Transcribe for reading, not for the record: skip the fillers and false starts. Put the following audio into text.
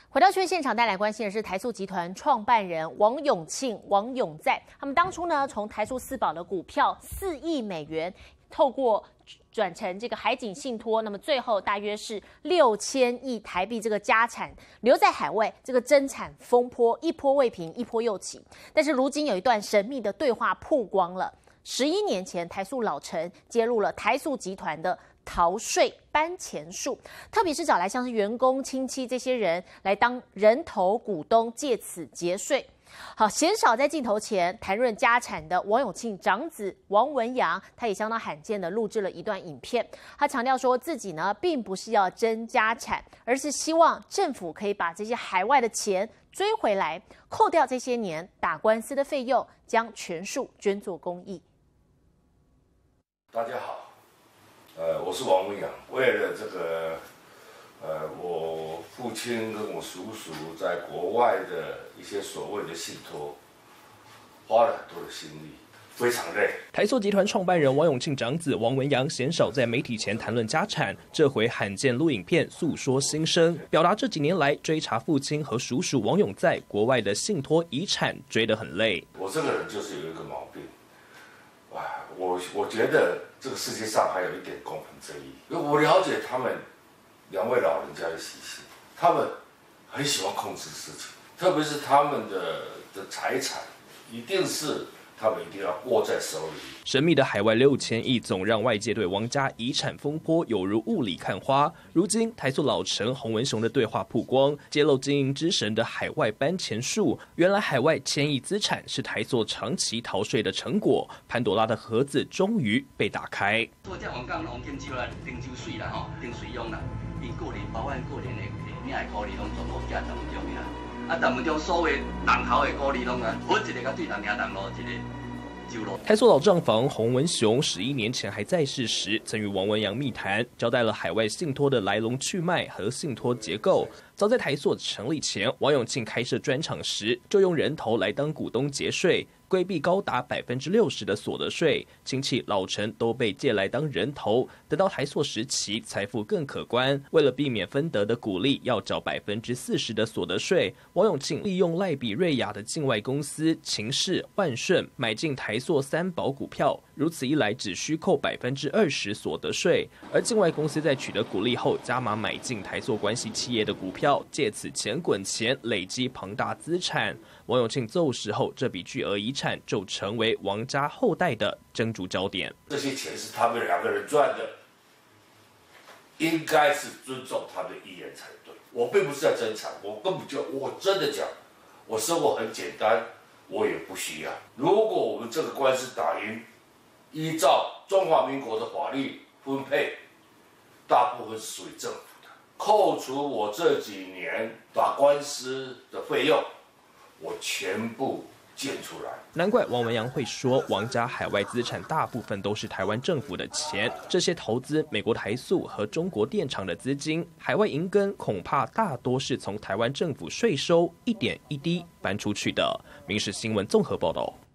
回到新闻现场，带来关心的是台塑集团创办人王永庆、王永在。他们当初呢，从台塑四宝的股票4亿美元，透过转成这个海景信托，那么最后大约是6000亿台币这个家产留在海外，这个增产风波一波未平，一波又起。但是如今有一段神秘的对话曝光了。11年前，台塑老陈揭露了台塑集团的逃税搬钱术，特别是找来像是员工、亲戚这些人来当人头股东，借此节税。好，鲜少在镜头前谈论家产的王永庆长子王文洋，他也相当罕见的录制了一段影片。他强调说自己呢，并不是要争家产，而是希望政府可以把这些海外的钱追回来，扣掉这些年打官司的费用，将全数捐作公益。 大家好。我是王文洋。为了这个，我父亲跟我叔叔在国外的一些所谓的信托，花了很多的心力，非常累。 台塑集团创办人王永庆长子王文洋鲜少在媒体前谈论家产，这回罕见录影片诉说心声，表达这几年来追查父亲和叔叔王永在国外的信托遗产追得很累。 我这个人就是有一个毛病，我觉得这个世界上还有一点公平正义。我了解他们2位老人家的习性，他们很喜欢控制事情，特别是他们的财产，一定是他们一定要握在手里。 神秘的海外6000亿总让外界对王家遗产风波有如雾里看花。如今台塑老陈洪文雄的对话曝光，揭露经营之神的海外搬钱术。原来海外1000亿资产是台塑长期逃税的成果。潘朵拉的盒子终于被打开。 做这王金收啦，征收税啦，吼，征税用啦，因个人包含个人的领的股利拢全部加10中呀。10分钟所有人头的股利拢啊，分一个甲对人领人咯，一个。 台塑老账房洪文雄11年前还在世时，曾与王文洋密谈，交代了海外信托的来龙去脉和信托结构。早在台塑成立前，王永庆开设专场时，就用人头来当股东节税，规避高达60%的所得税。亲戚老陈都被借来当人头，等到台塑时期，财富更可观。为了避免分得的股利要缴40%的所得税，王永庆利用赖比瑞亚的境外公司秦氏、万顺买进台塑3宝股票，如此一来只需扣20%所得税。而境外公司在取得股利后，加码买进台塑关系企业的股票，借此钱滚钱，累积庞大资产。王永庆奏事后，这笔巨额遗产就成为王家后代的争逐焦点。 这些钱是他们2个人赚的，应该是尊重他们的意愿才对。我并不是在争产，我真的讲，我生活很简单，我也不需要。如果我们这个官司打赢，依照中华民国的法律分配，大部分是属于政府的，扣除我这几年打官司的费用，我全部建出来。 难怪王文洋会说，王家海外资产大部分都是台湾政府的钱，这些投资美国台塑和中国电厂的资金，海外银根恐怕大多是从台湾政府税收一点一滴搬出去的。民视新闻综合报道。